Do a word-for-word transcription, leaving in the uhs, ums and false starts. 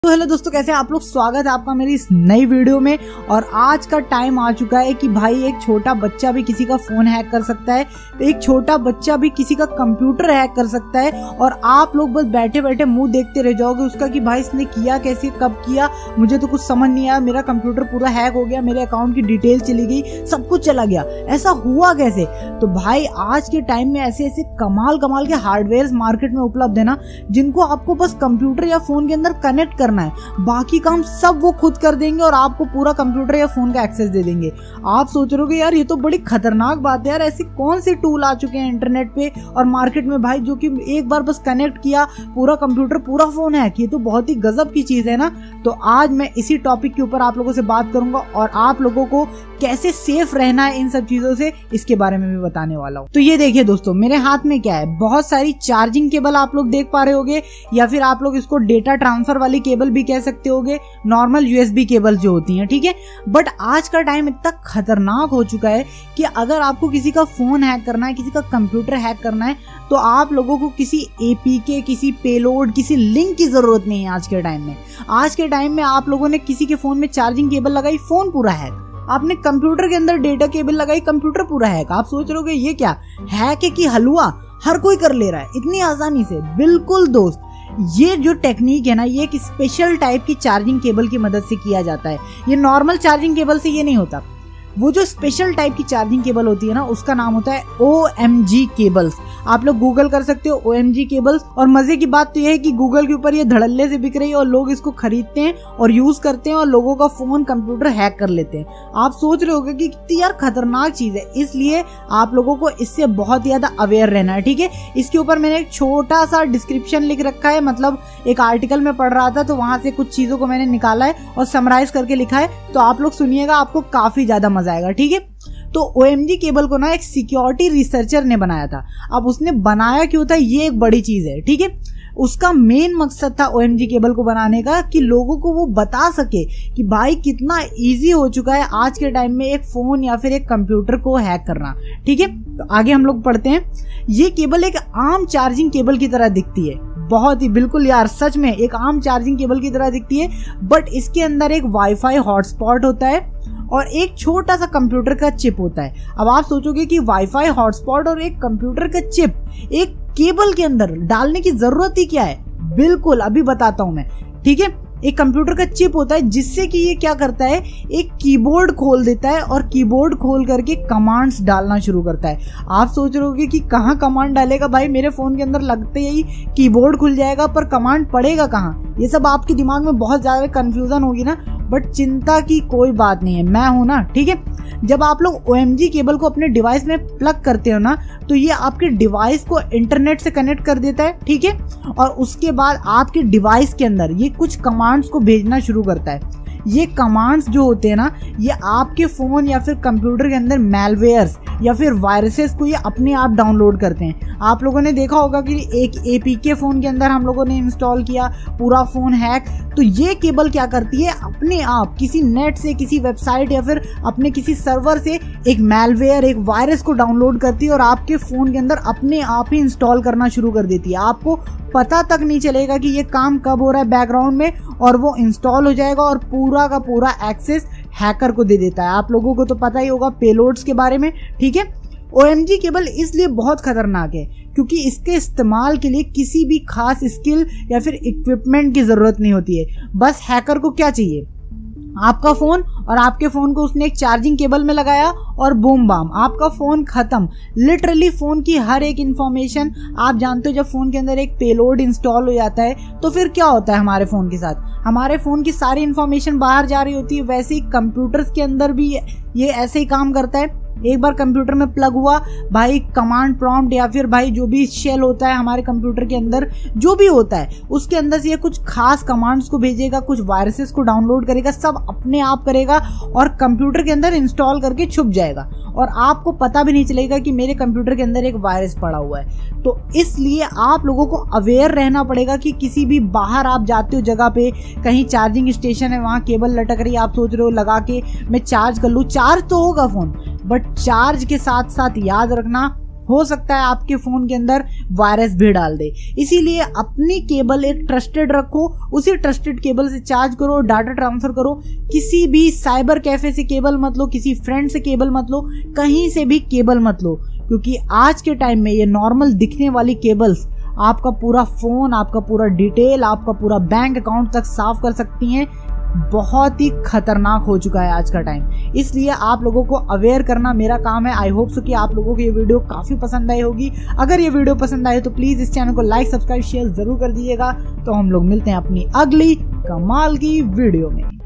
तो हेलो दोस्तों, कैसे हैं आप लोग। स्वागत है आपका मेरी इस नई वीडियो में। और आज का टाइम आ चुका है कि भाई एक छोटा बच्चा भी किसी का फोन हैक कर सकता है, एक छोटा बच्चा भी किसी का कंप्यूटर हैक कर सकता है। और आप लोग बस बैठे बैठे मुंह देखते रह जाओगे उसका कि भाई इसने किया कैसे, कब किया, मुझे तो कुछ समझ नहीं आया, मेरा कंप्यूटर पूरा हैक हो गया, मेरे अकाउंट की डिटेल चली गई, सब कुछ चला गया, ऐसा हुआ कैसे। तो भाई आज के टाइम में ऐसे ऐसे कमाल कमाल के हार्डवेयर मार्केट में उपलब्ध है ना, जिनको आपको बस कंप्यूटर या फोन के अंदर कनेक्ट करना है, बाकी काम सब वो खुद कर देंगे और आपको पूरा कंप्यूटर या फोन का एक्सेस दे देंगे। आप सोच रहे हो यार ये तो बड़ी खतरनाक बात है यार, ऐसे कौन से टूल आ चुके हैं इंटरनेट पे और मार्केट में भाई, जो कि एक बार बस कनेक्ट किया पूरा कंप्यूटर पूरा फोन है, ये तो बहुत ही गजब की चीज है ना। तो आज मैं इसी टॉपिक के ऊपर आप लोगों से बात करूंगा और आप लोगों को कैसे सेफ रहना है इन सब चीजों से, इसके बारे में भी बताने वाला हूँ। तो ये देखिए दोस्तों, मेरे हाथ में क्या है, बहुत सारी चार्जिंग केबल आप लोग देख पा रहे होगे, या फिर आप लोग इसको डेटा ट्रांसफर वाली केबल भी कह सकते होगे, नॉर्मल यूएसबी केबल जो होती हैं, ठीक है। बट आज का टाइम इतना खतरनाक हो चुका है कि अगर आपको किसी का फोन हैक करना है, किसी का कंप्यूटर हैक करना है, तो आप लोगों को किसी एपीके, किसी पेलोड, किसी लिंक की जरूरत नहीं है। आज के टाइम में आज के टाइम में आप लोगों ने किसी के फोन में चार्जिंग केबल लगाई, फोन पूरा हैक। आपने कंप्यूटर के अंदर डेटा केबल लगाई, कंप्यूटर पूरा हैक। आप सोच रहे हो ये क्या हैक है कि हलवा, हर कोई कर ले रहा है इतनी आसानी से। बिल्कुल दोस्त, ये जो टेक्निक है ना, ये एक स्पेशल टाइप की चार्जिंग केबल की मदद से किया जाता है। ये नॉर्मल चार्जिंग केबल से ये नहीं होता। वो जो स्पेशल टाइप की चार्जिंग केबल होती है ना, उसका नाम होता है ओ एम जी केबल्स। आप लोग गूगल कर सकते हो ओ एम जी केबल्स। और मजे की बात तो ये है कि गूगल के ऊपर ये धड़ल्ले से बिक रही है और लोग इसको खरीदते हैं और यूज करते हैं और लोगों का फोन कंप्यूटर हैक कर लेते हैं। आप सोच रहे होगे कि कितनी यार खतरनाक चीज है, इसलिए आप लोगों को इससे बहुत ज्यादा अवेयर रहना है, ठीक है। इसके ऊपर मैंने एक छोटा सा डिस्क्रिप्शन लिख रखा है, मतलब एक आर्टिकल में पढ़ रहा था तो वहां से कुछ चीजों को मैंने निकाला है और समराइज करके लिखा है। तो आप लोग सुनिएगा, आपको काफी ज्यादा मजा आएगा, ठीक है। तो ओ एम जी केबल को ना एक सिक्योरिटी रिसर्चर ने बनाया था। अब उसने बनाया क्यों था, ये एक बड़ी चीज है, ठीक है। उसका मेन मकसद था ओ एम जी केबल को बनाने का कि लोगों को वो बता सके कि भाई कितना इजी हो चुका है आज के टाइम में एक फोन या फिर एक कंप्यूटर को हैक करना, ठीक है। तो आगे हम लोग पढ़ते हैं। ये केबल एक आम चार्जिंग केबल की तरह दिखती है, बहुत ही बिल्कुल यार सच में एक आम चार्जिंग केबल की तरह दिखती है। बट इसके अंदर एक वाईफाई हॉटस्पॉट होता है और एक छोटा सा कंप्यूटर का चिप होता है। अब आप सोचोगे कि वाईफाई हॉटस्पॉट और एक कंप्यूटर का चिप एक केबल के अंदर डालने की जरूरत ही क्या है। बिल्कुल अभी बताता हूं मैं, ठीक है। एक कंप्यूटर का चिप होता है जिससे कि ये क्या करता है, एक कीबोर्ड खोल देता है और कीबोर्ड खोल करके कमांड्स डालना शुरू करता है। आप सोच रहे होगे कि कहाँ कमांड डालेगा, भाई मेरे फोन के अंदर लगते ही कीबोर्ड खुल जाएगा, पर कमांड पड़ेगा कहाँ, ये सब आपके दिमाग में बहुत ज्यादा कंफ्यूजन होगी ना। बट चिंता की कोई बात नहीं है, मैं हूं ना, ठीक है। जब आप लोग ओ एम जी केबल को अपने डिवाइस में प्लग करते हो ना, तो ये आपके डिवाइस को इंटरनेट से कनेक्ट कर देता है, ठीक है। और उसके बाद आपके डिवाइस के अंदर ये कुछ कमांड्स को भेजना शुरू करता है। ये कमांड्स जो होते हैं ना, ये आपके फोन या फिर कंप्यूटर के अंदर मैलवेयर्स या फिर वायरसेस को ये अपने आप डाउनलोड करते हैं। आप लोगों ने देखा होगा कि एक एपीके फोन के अंदर हम लोगों ने इंस्टॉल किया, पूरा फोन हैक। तो ये केबल क्या करती है, अपने आप किसी नेट से, किसी वेबसाइट या फिर अपने किसी सर्वर से एक मैलवेयर, एक वायरस को डाउनलोड करती है और आपके फोन के अंदर अपने आप ही इंस्टॉल करना शुरू कर देती है। आपको पता तक नहीं चलेगा कि ये काम कब हो रहा है बैकग्राउंड में, और वो इंस्टॉल हो जाएगा और पूरा का पूरा एक्सेस हैकर को दे देता है। आप लोगों को तो पता ही होगा पेलोड्स के बारे में, ठीक है। ओ एम जी केबल इसलिए बहुत खतरनाक है क्योंकि इसके इस्तेमाल के लिए किसी भी खास स्किल या फिर इक्विपमेंट की जरूरत नहीं होती है। बस हैकर को क्या चाहिए, आपका फोन, और आपके फोन को उसने एक चार्जिंग केबल में लगाया और बूम बाम आपका फोन खत्म। लिटरली फोन की हर एक इंफॉर्मेशन, आप जानते हो जब फोन के अंदर एक पेलोड इंस्टॉल हो जाता है तो फिर क्या होता है हमारे फोन के साथ, हमारे फोन की सारी इंफॉर्मेशन बाहर जा रही होती है। वैसे ही कंप्यूटर्स के अंदर भी ये ऐसे ही काम करता है। एक बार कंप्यूटर में प्लग हुआ भाई, कमांड प्रॉम्प्ट या फिर भाई जो भी शेल होता है हमारे कंप्यूटर के अंदर, जो भी होता है उसके अंदर से ये कुछ खास कमांड्स को भेजेगा, कुछ वायरसेस को डाउनलोड करेगा, सब अपने आप करेगा और कंप्यूटर के अंदर इंस्टॉल करके छुप जाएगा और आपको पता भी नहीं चलेगा कि मेरे कंप्यूटर के अंदर एक वायरस पड़ा हुआ है। तो इसलिए आप लोगों को अवेयर रहना पड़ेगा कि किसी भी बाहर आप जाते हो जगह पे, कहीं चार्जिंग स्टेशन है, वहां केबल लटक रही है, आप सोच रहे हो लगा के मैं चार्ज कर लूं, चार्ज तो होगा फोन, बट चार्ज के साथ साथ याद रखना हो सकता है आपके फोन के अंदर वायरस भी डाल दे। इसीलिए अपनी केबल एक ट्रस्टेड रखो, उसी ट्रस्टेड केबल से चार्ज करो, डाटा ट्रांसफर करो। किसी भी साइबर कैफे से केबल मत लो, किसी फ्रेंड से केबल मत लो, कहीं से भी केबल मत लो, क्योंकि आज के टाइम में ये नॉर्मल दिखने वाली केबल्स आपका पूरा फोन, आपका पूरा डिटेल, आपका पूरा बैंक अकाउंट तक साफ कर सकती हैं। बहुत ही खतरनाक हो चुका है आज का टाइम, इसलिए आप लोगों को अवेयर करना मेरा काम है। आई होप सो कि आप लोगों को ये वीडियो काफी पसंद आई होगी। अगर ये वीडियो पसंद आए तो प्लीज इस चैनल को लाइक, सब्सक्राइब, शेयर जरूर कर दीजिएगा। तो हम लोग मिलते हैं अपनी अगली कमाल की वीडियो में।